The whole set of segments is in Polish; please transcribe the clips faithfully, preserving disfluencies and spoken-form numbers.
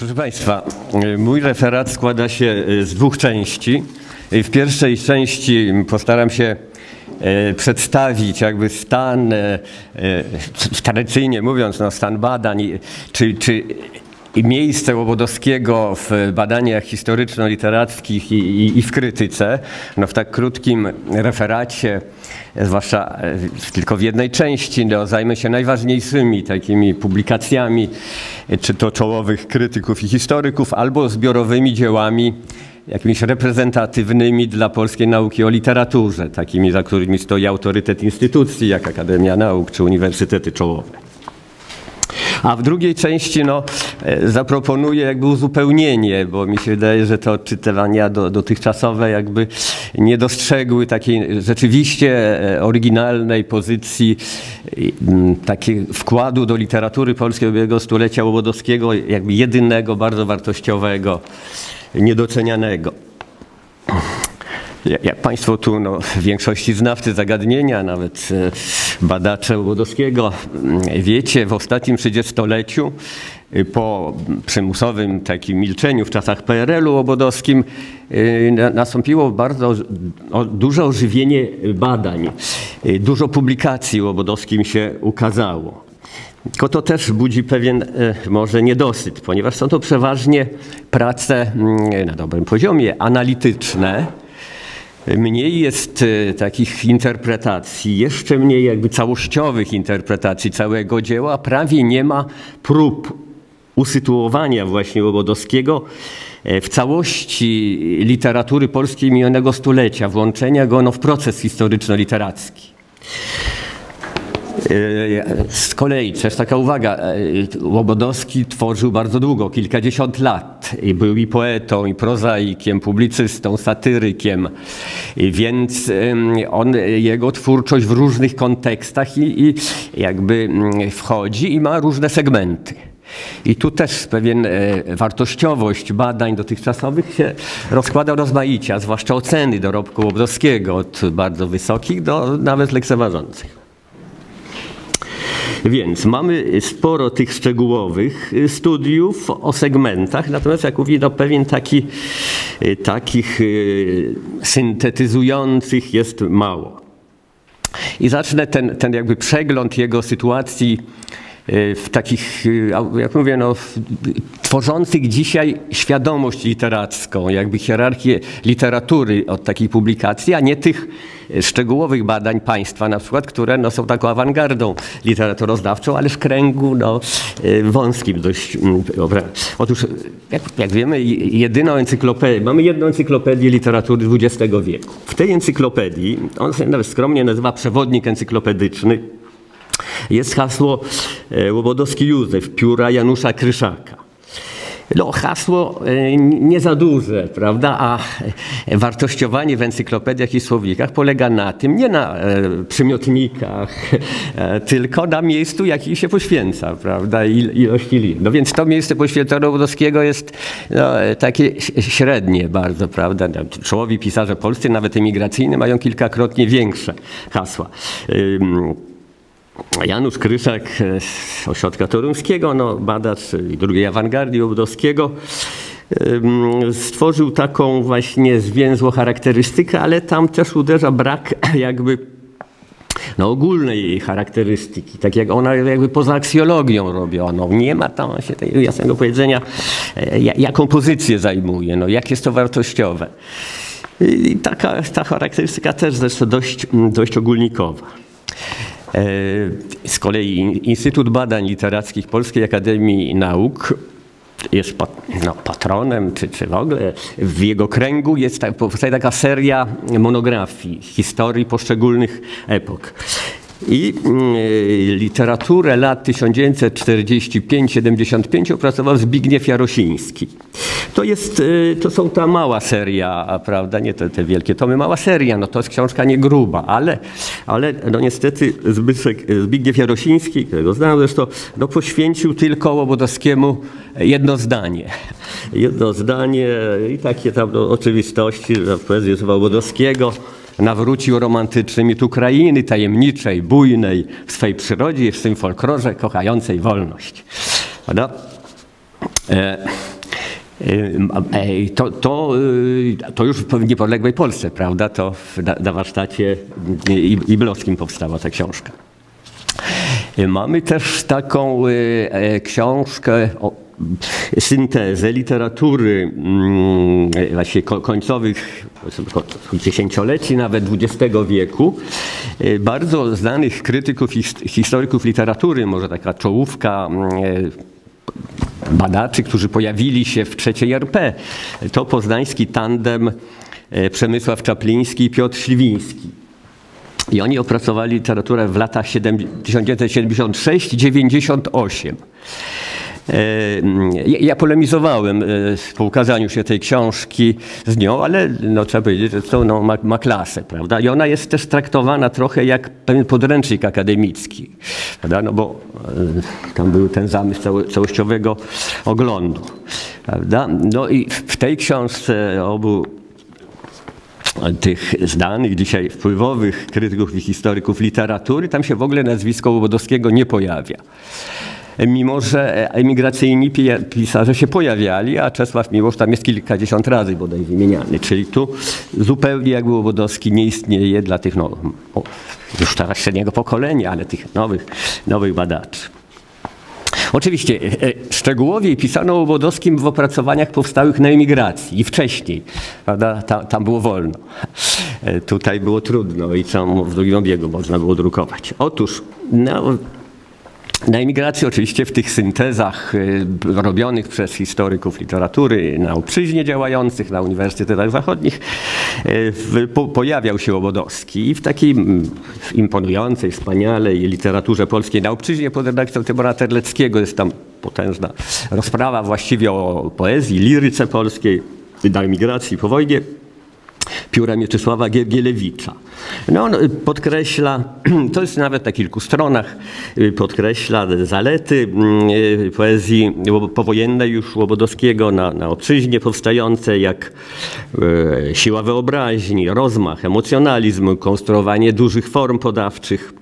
Proszę Państwa, mój referat składa się z dwóch części. W pierwszej części postaram się przedstawić jakby stan, tradycyjnie mówiąc, no, stan badań, czy, czy i miejsce Łobodowskiego w badaniach historyczno-literackich i, i, i w krytyce. No, w tak krótkim referacie, zwłaszcza tylko w jednej części, no, zajmę się najważniejszymi takimi publikacjami, czy to czołowych krytyków i historyków, albo zbiorowymi dziełami jakimiś reprezentatywnymi dla polskiej nauki o literaturze, takimi, za którymi stoi autorytet instytucji, jak Akademia Nauk czy uniwersytety czołowe. A w drugiej części no, zaproponuję jakby uzupełnienie, bo mi się wydaje, że te odczytywania do, dotychczasowe jakby nie dostrzegły takiej rzeczywiście oryginalnej pozycji, takiego wkładu do literatury polskiej ubiegłego stulecia Łobodowskiego, jakby jedynego, bardzo wartościowego, niedocenianego. Jak Państwo tu, no, w większości znawcy zagadnienia, nawet badacze Łobodowskiego, wiecie, w ostatnim trzydziestoleciu, po przymusowym takim milczeniu w czasach P R L-u łobodowskim, nastąpiło bardzo duże ożywienie badań. Dużo publikacji Łobodowskim się ukazało. Tylko to też budzi pewien może niedosyt, ponieważ są to przeważnie prace na dobrym poziomie, analityczne. Mniej jest takich interpretacji, jeszcze mniej jakby całościowych interpretacji całego dzieła. Prawie nie ma prób usytuowania właśnie Łobodowskiego w całości literatury polskiej minionego stulecia, włączenia go no, w proces historyczno-literacki. Z kolei też taka uwaga, Łobodowski tworzył bardzo długo, kilkadziesiąt lat. I był i poetą, i prozaikiem, publicystą, satyrykiem, więc on, jego twórczość w różnych kontekstach i, i jakby wchodzi i ma różne segmenty. I tu też pewien wartościowość badań dotychczasowych się rozkłada rozmaicie, a zwłaszcza oceny dorobku Łobodowskiego, od bardzo wysokich do nawet lekceważących. Więc mamy sporo tych szczegółowych studiów o segmentach, natomiast jak mówię, no, pewien taki, takich syntetyzujących jest mało. I zacznę ten, ten jakby przegląd jego sytuacji w takich, jak mówię, no, tworzących dzisiaj świadomość literacką, jakby hierarchię literatury od takiej publikacji, a nie tych szczegółowych badań państwa, na przykład, które no, są taką awangardą literaturoznawczą, ale w kręgu no, wąskim dość. Otóż, jak, jak wiemy, jedyną encyklopedię, mamy jedną encyklopedię literatury dwudziestego wieku. W tej encyklopedii, on się nawet skromnie nazywa przewodnik encyklopedyczny, jest hasło Łobodowski Józef, pióra Janusza Kryszaka. No, hasło nie za duże, prawda, a wartościowanie w encyklopediach i słownikach polega na tym, nie na przymiotnikach, tylko na miejscu, jaki się poświęca, prawda, ilości liczb. No więc to miejsce poświęcone Łobodowskiego jest no, takie średnie bardzo, prawda. Czołowi pisarze polscy, nawet emigracyjni, mają kilkakrotnie większe hasła. Janusz Kryszak z Ośrodka Toruńskiego, no, badacz drugiej awangardy Łobodowskiego, stworzył taką właśnie zwięzłą charakterystykę, ale tam też uderza brak jakby no, ogólnej charakterystyki, tak jak ona jakby poza aksjologią robiono. Nie ma tam się tego jasnego powiedzenia, jaką pozycję zajmuje, no, jak jest to wartościowe. I taka ta charakterystyka też zresztą dość, dość ogólnikowa. Z kolei Instytut Badań Literackich Polskiej Akademii Nauk jest no, patronem, czy, czy w ogóle w jego kręgu jest powstaje taka seria monografii historii poszczególnych epok. I y, literaturę lat tysiąc dziewięćset czterdziesty piąty do siedemdziesiątego piątego opracował Zbigniew Jarosiński. To jest, y, to są ta mała seria, prawda, nie te, te wielkie tomy, mała seria, no to jest książka nie gruba, ale, ale no niestety Zbyszek, Zbigniew Jarosiński, którego znam zresztą, no poświęcił tylko Łobodowskiemu jedno zdanie. Jedno zdanie i takie tam no, oczywistości, że poezję Łobodowskiego nawrócił romantyczny mit Ukrainy, tajemniczej, bujnej w swej przyrodzie i w swym folklorze, kochającej wolność. No. E, To, to, to już w niepodległej Polsce, prawda? To na, na warsztacie iblowskim powstała ta książka. Mamy też taką książkę, o, syntezę literatury właśnie końcowych dziesięcioleci, nawet dwudziestego wieku. Bardzo znanych krytyków, historyków literatury, może taka czołówka badaczy, którzy pojawili się w trzeciej R P. To poznański tandem Przemysław Czapliński i Piotr Śliwiński. I oni opracowali literaturę w latach tysiąc dziewięćset siedemdziesiąt sześć do dziewięćdziesiąt osiem. Ja polemizowałem po ukazaniu się tej książki z nią, ale no, trzeba powiedzieć, że to no, ma, ma klasę, prawda? I ona jest też traktowana trochę jak pewien podręcznik akademicki, prawda? No bo tam był ten zamysł cało, całościowego oglądu, prawda? No i w tej książce obu tych znanych dzisiaj wpływowych krytyków i historyków literatury, tam się w ogóle nazwisko Łobodowskiego nie pojawia. Mimo że emigracyjni pisarze się pojawiali, a Czesław Miłosz tam jest kilkadziesiąt razy bodaj wymieniany. Czyli tu zupełnie jakby Łobodowski nie istnieje dla tych, no, już teraz średniego pokolenia, ale tych nowych, nowych badaczy. Oczywiście szczegółowiej pisano o Łobodowskim w opracowaniach powstałych na emigracji i wcześniej, prawda? Tam, tam było wolno. Tutaj było trudno i co w drugim obiegu można było drukować. Otóż no, na emigracji oczywiście w tych syntezach robionych przez historyków literatury na obczyźnie działających, na uniwersytetach zachodnich pojawiał się Łobodowski i w takiej imponującej, wspaniałej literaturze polskiej na obczyźnie pod redakcją Tybora Terleckiego jest tam potężna rozprawa właściwie o poezji, liryce polskiej na emigracji po wojnie pióra Mieczysława Giergielewicza. No, on podkreśla, to jest nawet na kilku stronach, podkreśla zalety poezji powojennej już Łobodowskiego na, na obczyźnie powstającej, jak e, siła wyobraźni, rozmach, emocjonalizm, konstruowanie dużych form podawczych.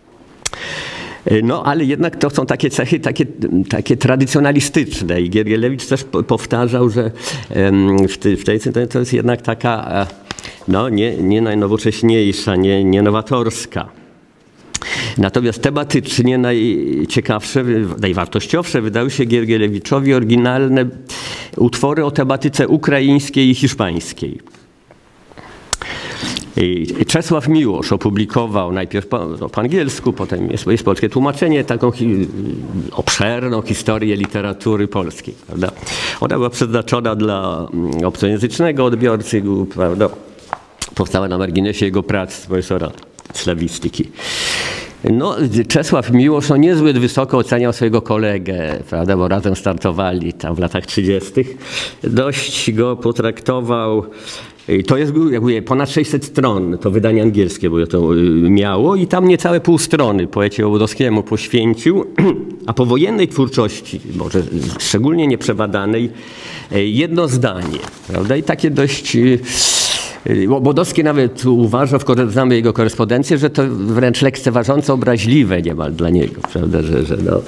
No, ale jednak to są takie cechy takie, takie tradycjonalistyczne i Giergielewicz też powtarzał, że w, tej, w tej to jest jednak taka no, nie, nie najnowocześniejsza, nie, nie nowatorska. Natomiast tematycznie najciekawsze, najwartościowsze wydały się Giergielewiczowi oryginalne utwory o tematyce ukraińskiej i hiszpańskiej. Czesław Miłosz opublikował najpierw po, no, po angielsku, potem jest, jest polskie tłumaczenie, taką hi, obszerną historię literatury polskiej. Prawda? Ona była przeznaczona dla obcojęzycznego odbiorcy, prawda? Powstała na marginesie jego prac profesora slawistyki. No, Czesław Miłosz no, niezbyt wysoko oceniał swojego kolegę, prawda, bo razem startowali tam w latach trzydziestych. Dość go potraktował. To jest jakby ponad sześćset stron, to wydanie angielskie, bo to miało i tam niecałe pół strony poecie Łobodowskiemu poświęcił, a powojennej twórczości, może szczególnie nieprzebadanej, jedno zdanie, prawda, i takie dość... Łobodowski nawet uważa, znamy jego korespondencję, że to wręcz lekceważąco obraźliwe niemal dla niego, prawda, że, że no...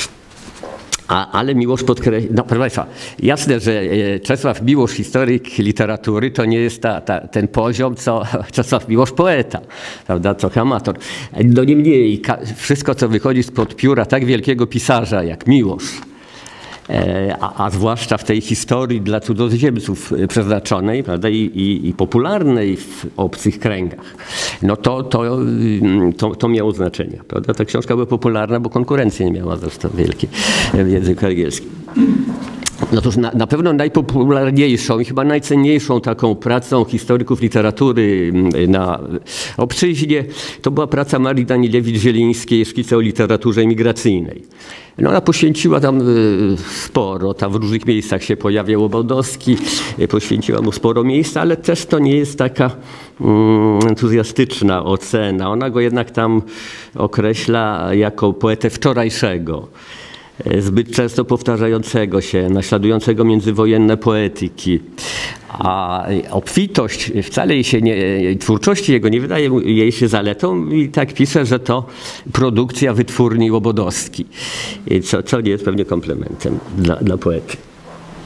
A, ale Miłosz podkreśla, no proszę Państwa, jasne, że Czesław Miłosz, historyk literatury, to nie jest ta, ta, ten poziom, co Czesław Miłosz, poeta, prawda, trochę amator. No niemniej, wszystko, co wychodzi spod pióra tak wielkiego pisarza jak Miłosz, A, a zwłaszcza w tej historii dla cudzoziemców przeznaczonej, prawda, i, i, i popularnej w obcych kręgach, no to, to, to, to miało znaczenie. Prawda? Ta książka była popularna, bo konkurencji nie miała zresztą wielkiej w języku angielskim. No to na, na pewno najpopularniejszą i chyba najcenniejszą taką pracą historyków literatury na obczyźnie to była praca Marii Danielewicz-Zielińskiej, Szkice o literaturze emigracyjnej. No ona poświęciła tam sporo, tam w różnych miejscach się pojawiał Łobodowski, poświęciła mu sporo miejsca, ale też to nie jest taka mm, entuzjastyczna ocena. Ona go jednak tam określa jako poetę wczorajszego, zbyt często powtarzającego się, naśladującego międzywojenne poetyki. A obfitość wcale jej się nie, twórczości jego nie wydaje jej się zaletą i tak pisze, że to produkcja wytwórni Łobodowski, co, co nie jest pewnie komplementem dla, dla poety.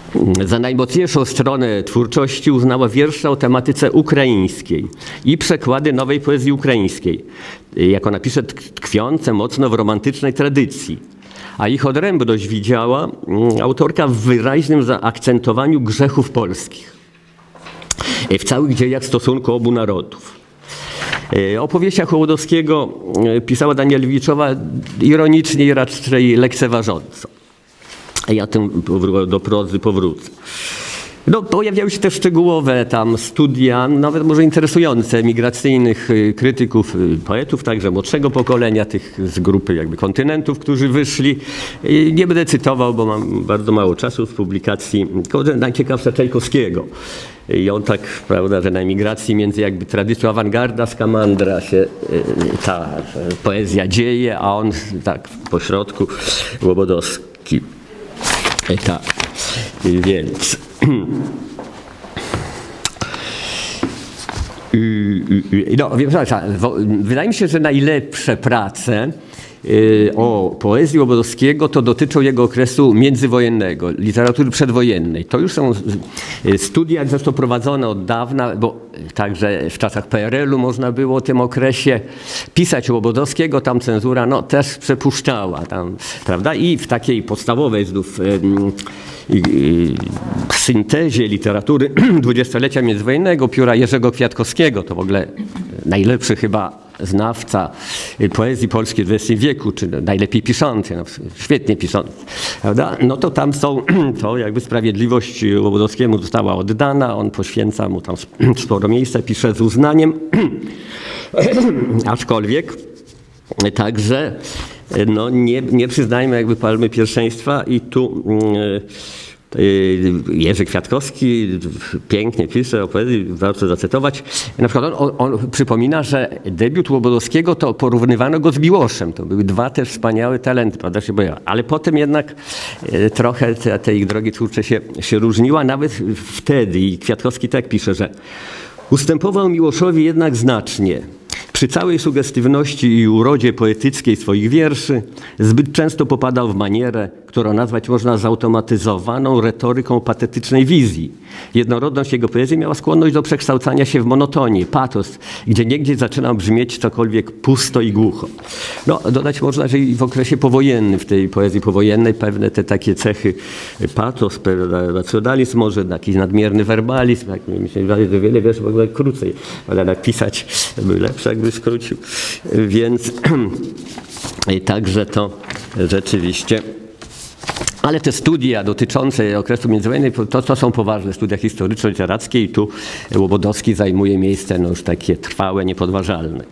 Za najmocniejszą stronę twórczości uznała wiersze o tematyce ukraińskiej i przekłady nowej poezji ukraińskiej, jak ona pisze, tkwiące mocno w romantycznej tradycji. A ich odrębność widziała autorka w wyraźnym zaakcentowaniu grzechów polskich w całych dziejach stosunku obu narodów. O powieściach Hołodowskiego pisała Danielewiczowa ironicznie i raczej lekceważąco. Ja tym do prozy powrócę. No, pojawiały się też szczegółowe tam studia, nawet może interesujące, emigracyjnych krytyków, poetów, także młodszego pokolenia, tych z grupy jakby kontynentów, którzy wyszli. Nie będę cytował, bo mam bardzo mało czasu z publikacji, tylko najciekawsza Czajkowskiego. I on tak, prawda, że na emigracji między jakby tradycją awangarda, skamandra się ta poezja dzieje, a on tak pośrodku Łobodowski. Tak, więc no, wydaje mi się, że najlepsze prace o poezji Łobodowskiego to dotyczą jego okresu międzywojennego, literatury przedwojennej. To już są studia zresztą prowadzone od dawna, bo także w czasach P R L u można było o tym okresie pisać Łobodowskiego, tam cenzura no, też przepuszczała, tam, prawda? I w takiej podstawowej znów syntezie literatury dwudziestolecia międzywojennego pióra Jerzego Kwiatkowskiego, to w ogóle najlepszy chyba znawca poezji polskiej w dwudziestym wieku, czy najlepiej piszący, no, świetnie piszący, prawda? No to tam są, to jakby sprawiedliwość Łobodowskiemu została oddana, on poświęca mu tam sporo miejsca, pisze z uznaniem, aczkolwiek także no, nie, nie przyznajmy jakby palmy pierwszeństwa i tu Jerzy Kwiatkowski pięknie pisze o poezji, warto zacytować. Na przykład on, on przypomina, że debiut Łobodowskiego to porównywano go z Miłoszem. To były dwa też wspaniałe talenty, prawda, się bojały. Ale potem jednak trochę te, te ich drogi twórcze się, się różniła. Nawet wtedy i Kwiatkowski tak pisze, że ustępował Miłoszowi jednak znacznie. Przy całej sugestywności i urodzie poetyckiej swoich wierszy zbyt często popadał w manierę, którą nazwać można zautomatyzowaną retoryką patetycznej wizji. Jednorodność jego poezji miała skłonność do przekształcania się w monotonię, patos, gdzie niegdzie zaczyna brzmieć cokolwiek pusto i głucho. No, dodać można, że i w okresie powojennym, w tej poezji powojennej pewne te takie cechy, patos, racjonalizm, może jakiś nadmierny werbalizm, jak mi się wydaje, że wiele wierszy w ogóle krócej, ale napisać by lepsze, jakby skrócił. Więc także to rzeczywiście. Ale te studia dotyczące okresu międzywojennego, to, to są poważne studia historyczno-literackie i tu Łobodowski zajmuje miejsce no, już takie trwałe, niepodważalne.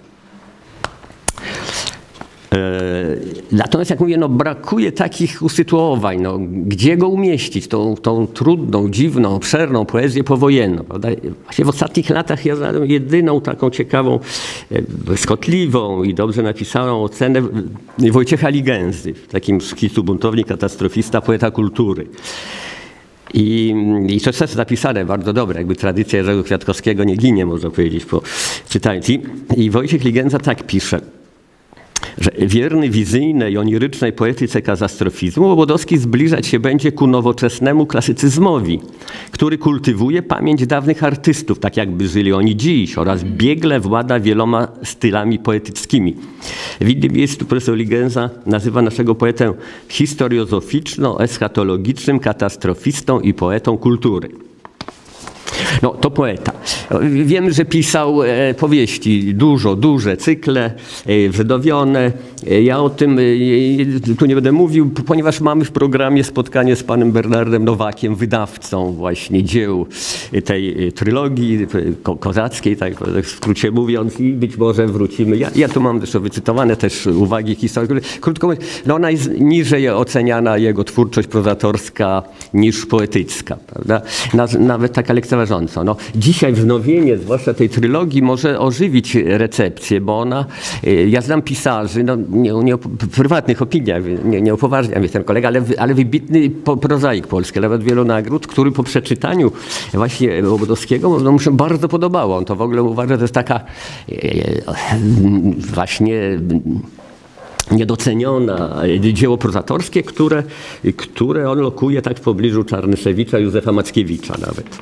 Natomiast jak mówię, no, brakuje takich usytuowań, no, gdzie go umieścić, tą, tą trudną, dziwną, obszerną poezję powojenną. Prawda? Właśnie w ostatnich latach ja znalazłem jedyną taką ciekawą, błyskotliwą i dobrze napisaną ocenę Wojciecha Ligensy, w takim szkicu Buntownik, katastrofista, poeta kultury. I, i to jest napisane bardzo dobre, jakby tradycja Jerzego Kwiatkowskiego nie ginie, można powiedzieć, po czytając. I, i Wojciech Ligenza tak pisze, że wierny wizyjnej, onirycznej poetyce katastrofizmu Łobodowski zbliżać się będzie ku nowoczesnemu klasycyzmowi, który kultywuje pamięć dawnych artystów, tak jakby żyli oni dziś, oraz biegle włada wieloma stylami poetyckimi. W innym miejscu profesor Ligenza nazywa naszego poetę historiozoficzno-eschatologicznym katastrofistą i poetą kultury. No, to poeta. Wiem, że pisał e, powieści, dużo, duże cykle, e, wydowione. E, ja o tym e, tu nie będę mówił, ponieważ mamy w programie spotkanie z panem Bernardem Nowakiem, wydawcą właśnie dzieł tej trylogii ko kozackiej, tak w skrócie mówiąc, i być może wrócimy. Ja, ja tu mam zresztą wycytowane też uwagi historyczne. Krótko mówiąc, no ona jest niżej oceniana, jego twórczość prozatorska, niż poetycka, prawda? Nawet taka lekceważona. No, dzisiaj wznowienie, zwłaszcza tej trylogii, może ożywić recepcję, bo ona, ja znam pisarzy, no, nie, nie o prywatnych opiniach, nie, nie upoważniam jest ten kolega, ale, ale wybitny prozaik polski, nawet wielu nagród, który po przeczytaniu właśnie Łobodowskiego no, mu się bardzo podobało. On to w ogóle uważa, że to jest taka e, właśnie niedoceniona dzieło prozatorskie, które, które on lokuje tak w pobliżu Czarnysewicza, Józefa Mackiewicza nawet.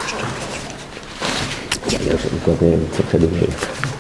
Ja trochę dłużej.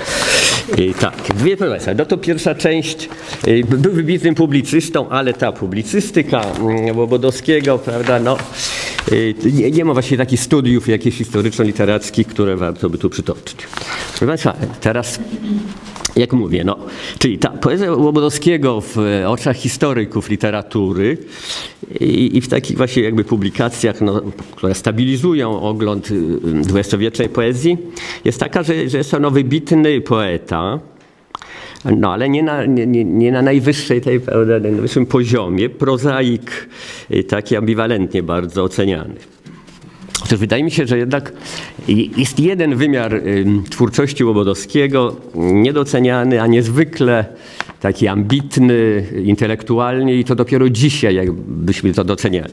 I tak, dwie profesje. No to pierwsza część, był wybitnym publicystą, ale ta publicystyka Łobodowskiego, prawda, no, nie, nie ma właśnie takich studiów jakichś historyczno-literackich, które warto by tu przytoczyć. Proszę Państwa, teraz jak mówię, no, czyli ta poezja Łobodowskiego w oczach historyków literatury i, i w takich właśnie jakby publikacjach, no, które stabilizują ogląd dwudziestowiecznej poezji, jest taka, że, że jest to no, wybitny poeta, no ale nie na, nie, nie na najwyższej tej, na najwyższym poziomie, prozaik taki ambiwalentnie bardzo oceniany. Otóż wydaje mi się, że jednak jest jeden wymiar twórczości Łobodowskiego niedoceniany, a niezwykle taki ambitny intelektualnie i to dopiero dzisiaj jakbyśmy to doceniali.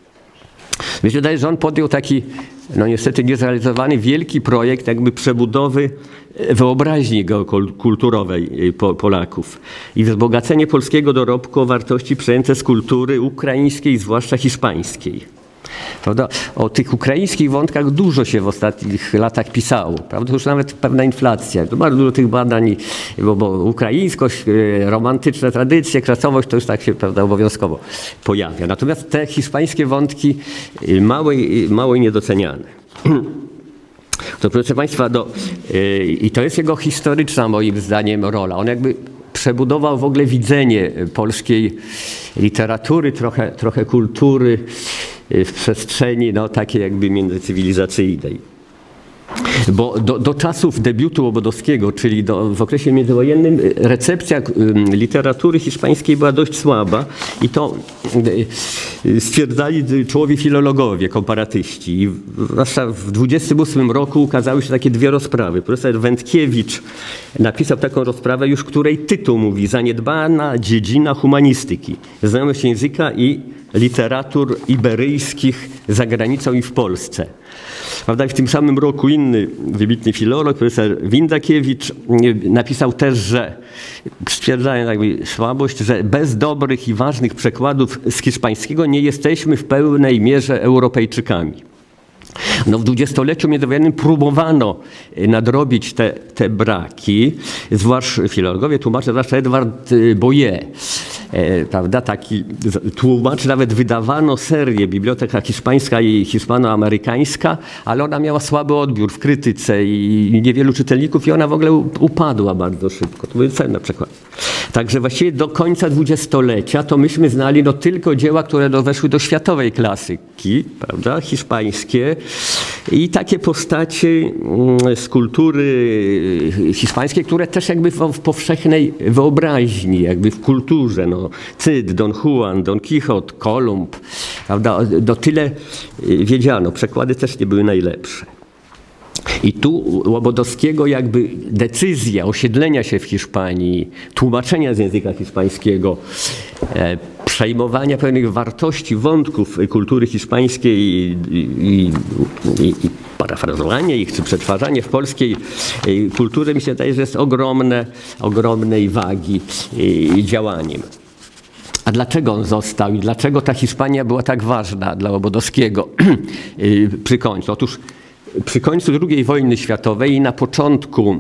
Mi się wydaje, że on podjął taki, no niestety niezrealizowany, wielki projekt jakby przebudowy wyobraźni kulturowej Polaków i wzbogacenie polskiego dorobku o wartości przejęte z kultury ukraińskiej, zwłaszcza hiszpańskiej. Prawda? O tych ukraińskich wątkach dużo się w ostatnich latach pisało. Prawda? To już nawet pewna inflacja. To bardzo dużo tych badań, bo, bo ukraińskość, romantyczne tradycje, klasowość to już tak się, prawda, obowiązkowo pojawia. Natomiast te hiszpańskie wątki mało, mało niedoceniane. To proszę Państwa, do, i to jest jego historyczna moim zdaniem rola. On jakby przebudował w ogóle widzenie polskiej literatury, trochę, trochę kultury w przestrzeni no, takiej jakby międzycywilizacyjnej. Bo do, do czasów debiutu Łobodowskiego, czyli do, w okresie międzywojennym, recepcja literatury hiszpańskiej była dość słaba i to stwierdzali czołowi filologowie, komparatyści. I zwłaszcza w dwudziestym ósmym roku ukazały się takie dwie rozprawy. Profesor Wędkiewicz napisał taką rozprawę, już której tytuł mówi: Zaniedbana dziedzina humanistyki, znajomość języka i literatur iberyjskich za granicą i w Polsce. Prawda? W tym samym roku inny wybitny filolog, profesor Windakiewicz, napisał też, że stwierdzając jakby słabość, że bez dobrych i ważnych przekładów z hiszpańskiego nie jesteśmy w pełnej mierze Europejczykami. No, w dwudziestoleciu międzywojennym próbowano nadrobić te, te braki, zwłaszcza filologowie, tłumacze, zwłaszcza Edward Boyer, e, prawda, taki tłumacz, nawet wydawano serię Biblioteka Hiszpańska i Hiszpanoamerykańska, ale ona miała słaby odbiór w krytyce i niewielu czytelników i ona w ogóle upadła bardzo szybko. To były cenne przykłady. Także właściwie do końca dwudziestolecia to myśmy znali no, tylko dzieła, które do, weszły do światowej klasyki, prawda, hiszpańskie i takie postacie z kultury hiszpańskiej, które też jakby w, w powszechnej wyobraźni, jakby w kulturze, no, Cyd, Don Juan, Don Quixote, Kolumb, prawda, do tyle wiedziano, przekłady też nie były najlepsze. I tu Łobodowskiego jakby decyzja osiedlenia się w Hiszpanii, tłumaczenia z języka hiszpańskiego, e, przejmowania pewnych wartości, wątków kultury hiszpańskiej i, i, i, i parafrazowanie ich, czy przetwarzanie w polskiej kulturze, mi się wydaje, że jest ogromne, ogromnej wagi i, działaniem. A dlaczego on został i dlaczego ta Hiszpania była tak ważna dla Łobodowskiego przy końcu? Otóż przy końcu drugiej wojny światowej i na początku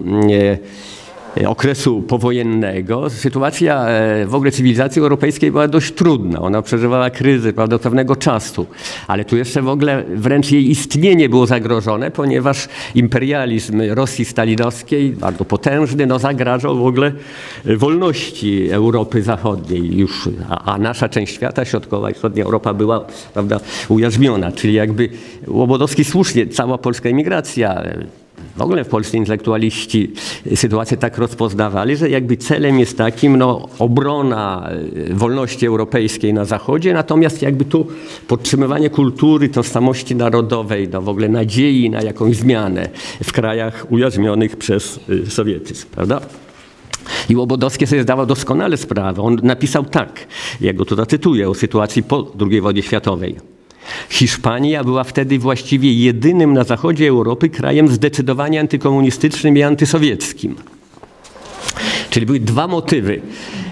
e, okresu powojennego sytuacja e, w ogóle cywilizacji europejskiej była dość trudna. Ona przeżywała kryzys, prawda, do pewnego czasu, ale tu jeszcze w ogóle wręcz jej istnienie było zagrożone, ponieważ imperializm Rosji stalinowskiej, bardzo potężny, no, zagrażał w ogóle wolności Europy Zachodniej już, a, a nasza część świata, środkowa i wschodnia Europa była, prawda, ujarzmiona, czyli jakby Łobodowski słusznie, cała polska emigracja, w ogóle w Polsce intelektualiści sytuację tak rozpoznawali, że jakby celem jest takim no, obrona wolności europejskiej na Zachodzie, natomiast jakby tu podtrzymywanie kultury, tożsamości narodowej, no, w ogóle nadziei na jakąś zmianę w krajach ujarzmionych przez sowietyzm, prawda? I Łobodowski sobie zdawał doskonale sprawę. On napisał tak, ja go tu zacytuję, o sytuacji po drugiej wojnie światowej. Hiszpania była wtedy właściwie jedynym na zachodzie Europy krajem zdecydowanie antykomunistycznym i antysowieckim. Czyli były dwa motywy.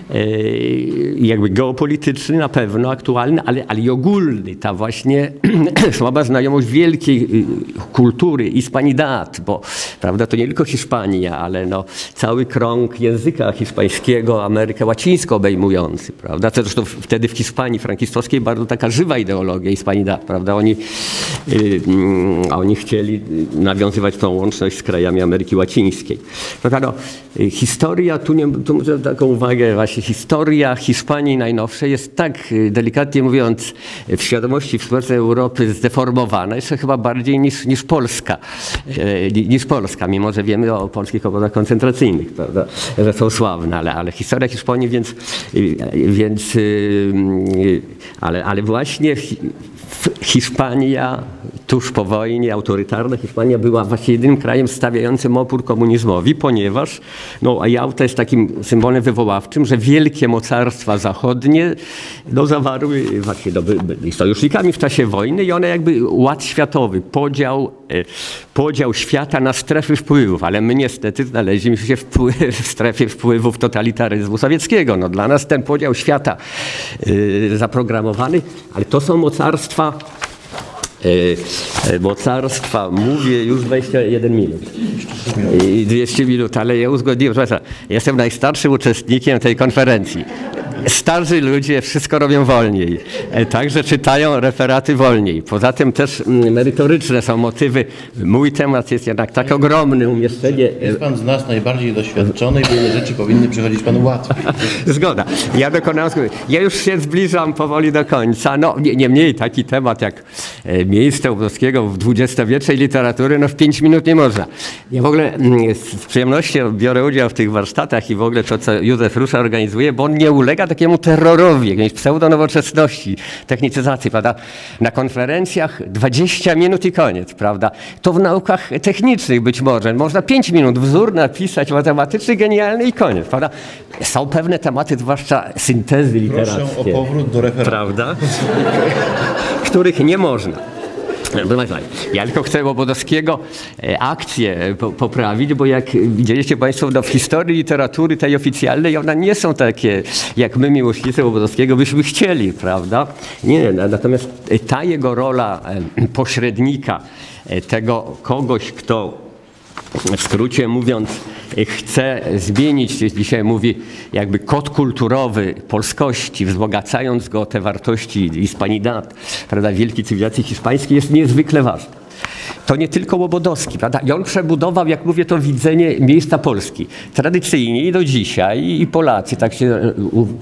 jakby geopolityczny na pewno, aktualny, ale, ale i ogólny. Ta właśnie słaba znajomość wielkiej kultury, Hispanidad, bo prawda, to nie tylko Hiszpania, ale no, cały krąg języka hiszpańskiego, Amerykę Łacińską obejmujący, prawda? To zresztą wtedy w Hiszpanii frankistowskiej bardzo taka żywa ideologia Hispanidad, prawda? Oni, yy, oni chcieli nawiązywać tą łączność z krajami Ameryki Łacińskiej. Prawda? No, historia, tu, nie, tu muszę taką uwagę, właśnie historia Hiszpanii najnowszej jest tak, delikatnie mówiąc, w świadomości współczesnej Europy zdeformowana, jeszcze chyba bardziej niż, niż Polska, niż Polska, mimo że wiemy o polskich obozach koncentracyjnych, prawda, że są sławne, ale, ale historia Hiszpanii, więc, więc ale, ale właśnie Hiszpania tuż po wojnie, autorytarna Hiszpania była właśnie jedynym krajem stawiającym opór komunizmowi, ponieważ no, Jałta jest takim symbolem wywoławczym, że wielkie mocarstwa zachodnie no, zawarły właśnie no, byli sojusznikami w czasie wojny i one jakby ład światowy, podział, podział świata na strefy wpływów, ale my niestety znaleźliśmy się w, w strefie wpływów totalitaryzmu sowieckiego. No, dla nas ten podział świata y, zaprogramowany, ale to są mocarstwa mocarstwa, mówię już dwadzieścia jeden minut i dwieście minut, ale ja uzgodniłem, że jestem najstarszym uczestnikiem tej konferencji. Starzy ludzie wszystko robią wolniej, także czytają referaty wolniej. Poza tym też merytoryczne są motywy. Mój temat jest jednak tak ogromny, umieszczenie... Jest pan z nas najbardziej doświadczony i pewne rzeczy powinny przychodzić panu łatwiej. Zgoda. Ja dokonałem... Ja już się zbliżam powoli do końca. No, niemniej taki temat jak miejsce Łobodowskiego w dwudziestowiecznej literatury, no w pięć minut nie można. Ja w ogóle z przyjemnością biorę udział w tych warsztatach i w ogóle to, co Józef Rusza organizuje, bo on nie ulega takiemu terrorowi, jakiejś pseudonowoczesności, technicyzacji, prawda? Na konferencjach dwadzieścia minut i koniec, prawda? To w naukach technicznych być może. Można pięć minut wzór napisać matematyczny, genialny i koniec, prawda? Są pewne tematy, zwłaszcza syntezy literackie. Proszę o powrót do referatu. Prawda? Których nie można. Ja tylko chcę Łobodowskiego akcję poprawić, bo jak widzieliście Państwo no w historii literatury tej oficjalnej, one nie są takie, jak my miłośnicy Łobodowskiego byśmy chcieli, prawda? Nie, natomiast ta jego rola pośrednika, tego kogoś, kto w skrócie mówiąc chce zmienić, dzisiaj mówi jakby kod kulturowy polskości, wzbogacając go o te wartości Hispanidad, prawda, wielkiej cywilizacji hiszpańskiej, jest niezwykle ważne. To nie tylko Łobodowski, prawda? I on przebudował, jak mówię, to widzenie miejsca Polski. Tradycyjnie i do dzisiaj i Polacy tak się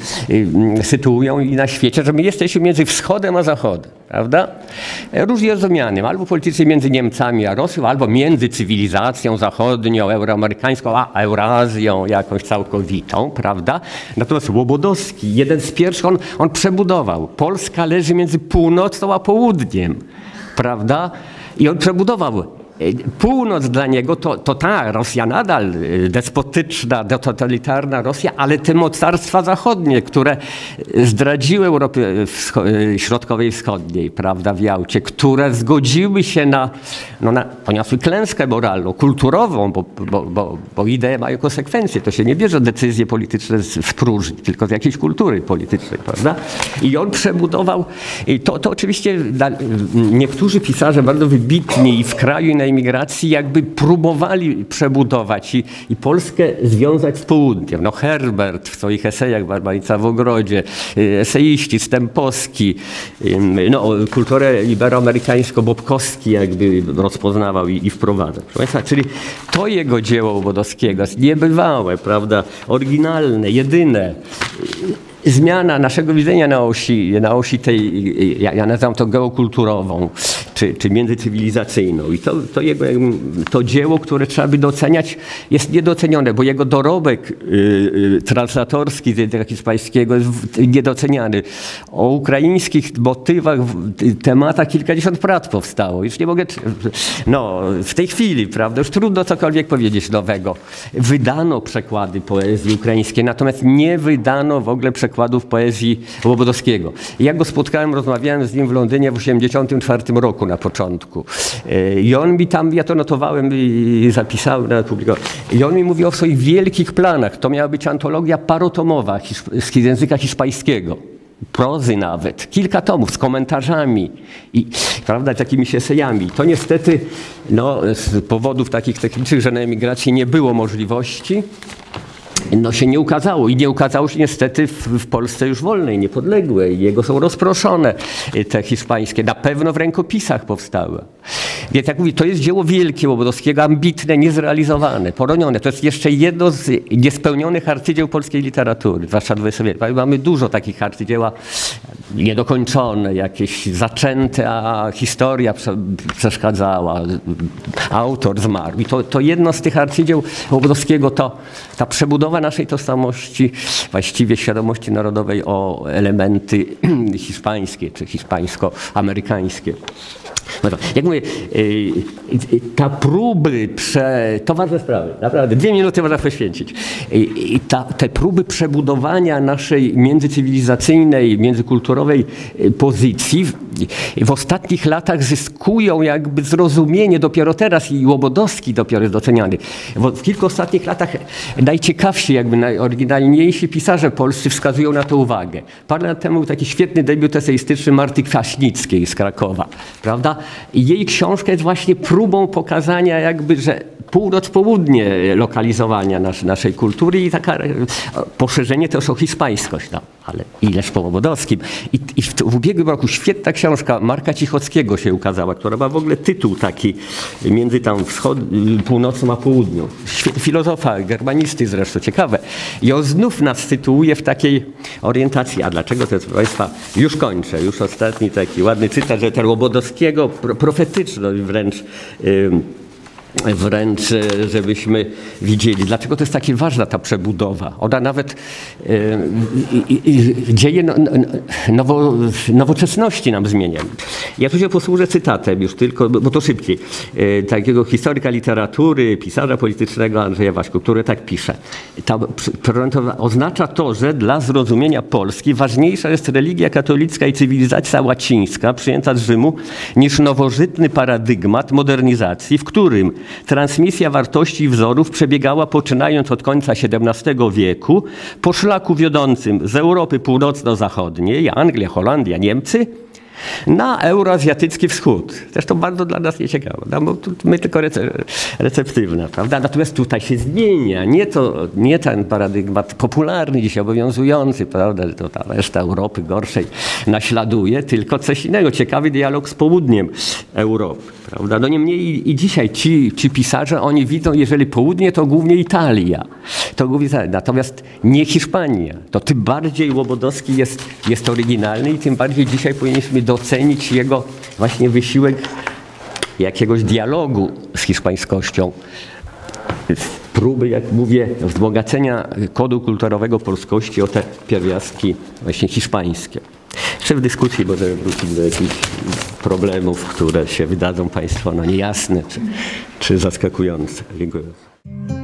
sytuują i na świecie, że my jesteśmy między wschodem a zachodem, prawda? Różnie rozumianym, albo politycznie między Niemcami a Rosją, albo między cywilizacją zachodnią, euroamerykańską, a Eurazją jakąś całkowitą, prawda? Natomiast Łobodowski, jeden z pierwszych, on, on przebudował. Polska leży między północą a południem, prawda? I on przebudował. Północ dla niego to, to ta Rosja nadal despotyczna, totalitarna Rosja, ale te mocarstwa zachodnie, które zdradziły Europy Środkowej i Wschodniej, prawda, w Jałcie, które zgodziły się na, no na poniosły klęskę moralną, kulturową, bo, bo, bo, bo idee mają konsekwencje. To się nie bierze decyzje polityczne z, z próżni, tylko z jakiejś kultury politycznej, prawda? I on przebudował, i to, to oczywiście niektórzy pisarze bardzo wybitni i w kraju i na emigracji jakby próbowali przebudować i, i Polskę związać z południem. No Herbert w swoich esejach, Barbanica w ogrodzie, eseiści, Stępowski, no kulturę iberoamerykańsko-bobkowski jakby rozpoznawał i, i wprowadzał. Proszę Państwa, czyli to jego dzieło Łobodowskiego jest niebywałe, prawda, oryginalne, jedyne. Zmiana naszego widzenia na osi, na osi tej, ja, ja nazywam to geokulturową, czy, czy międzycywilizacyjną. I to, to, jego, to dzieło, które trzeba by doceniać, jest niedocenione, bo jego dorobek y, y, translatorski z języka hiszpańskiego jest niedoceniany. O ukraińskich motywach, tematach kilkadziesiąt prac powstało. Już nie mogę, no w tej chwili, prawda, już trudno cokolwiek powiedzieć nowego. Wydano przekłady poezji ukraińskiej, natomiast nie wydano w ogóle przekładów poezji Łobodowskiego. Jak go spotkałem, rozmawiałem z nim w Londynie w osiemdziesiątym czwartym roku. na początku. I on mi tam, ja to notowałem i zapisałem, nawet publikowałem. I on mi mówił o swoich wielkich planach. To miała być antologia parotomowa z języka hiszpańskiego. Prozy nawet, kilka tomów z komentarzami i, prawda, takimi esejami. To niestety no, z powodów takich technicznych, że na emigracji nie było możliwości, no się nie ukazało i nie ukazało się niestety w, w Polsce już wolnej, niepodległej. Jego są rozproszone te hiszpańskie, na pewno w rękopisach powstały. Więc jak mówię, to jest dzieło wielkie Łobodowskiego, ambitne, niezrealizowane, poronione. To jest jeszcze jedno z niespełnionych arcydzieł polskiej literatury, zwłaszcza dwudziestego wieku. Mamy dużo takich arcydzieła niedokończone, jakieś zaczęte, a historia przeszkadzała, autor zmarł. I to, to jedno z tych arcydzieł Łobodowskiego to ta przebudowa naszej tożsamości, właściwie świadomości narodowej o elementy hiszpańskie czy hiszpańsko-amerykańskie. Jak mówię, ta próby, prze... to ważne sprawy, naprawdę, dwie minuty można poświęcić. I ta, te próby przebudowania naszej międzycywilizacyjnej, międzykulturowej pozycji w, w ostatnich latach zyskują jakby zrozumienie dopiero teraz i Łobodowski dopiero jest doceniany. W kilku ostatnich latach najciekawsi, jakby najoryginalniejsi pisarze polscy wskazują na to uwagę. Parę lat temu był taki świetny debiut eseistyczny Marty Kwaśnickiej z Krakowa, prawda? I jej książka jest właśnie próbą pokazania jakby, że północ-południe lokalizowania nas, naszej kultury i taka poszerzenie też o hiszpańskość. No, ale ileż po Łobodowskim. I, i w, w ubiegłym roku świetna książka Marka Cichockiego się ukazała, która ma w ogóle tytuł taki między tam wschod, północą a południu. Filozofa, germanisty zresztą, ciekawe. I on znów nas sytuuje w takiej orientacji. A dlaczego to jest, proszę Państwa, już kończę, już ostatni taki ładny cytat, że ten Łobodowskiego, profetyczność wręcz, yy, wręcz, żebyśmy widzieli, dlaczego to jest taka ważna ta przebudowa. Ona nawet e, i, i, dzieje no, nowo, nowoczesności nam zmienia. Ja tu się posłużę cytatem już tylko, bo to szybciej, e, takiego historyka literatury, pisarza politycznego Andrzeja Waśku, który tak pisze. Ta przebudowa oznacza to, że dla zrozumienia Polski ważniejsza jest religia katolicka i cywilizacja łacińska przyjęta z Rzymu niż nowożytny paradygmat modernizacji, w którym transmisja wartości i wzorów przebiegała poczynając od końca siedemnastego wieku po szlaku wiodącym z Europy północno-zachodniej, Anglia, Holandia, Niemcy, na euroazjatycki wschód. Zresztą bardzo dla nas nieciekawe, no, bo my tylko rece receptywne, prawda? Natomiast tutaj się zmienia, nie, to, nie ten paradygmat popularny, dzisiaj obowiązujący, prawda, że to ta reszta Europy gorszej naśladuje, tylko coś innego, ciekawy dialog z południem Europy, prawda? No niemniej i, i dzisiaj ci, ci pisarze, oni widzą, jeżeli południe, to głównie Italia, to głównie Italia. Natomiast nie Hiszpania. To tym bardziej Łobodowski jest, jest oryginalny i tym bardziej dzisiaj powinniśmy docenić jego właśnie wysiłek jakiegoś dialogu z hiszpańskością. Próby, jak mówię, wzbogacenia kodu kulturowego polskości o te pierwiastki właśnie hiszpańskie. Jeszcze w dyskusji możemy wrócić do jakichś problemów, które się wydadzą Państwu no, niejasne czy, czy zaskakujące. Dziękuję.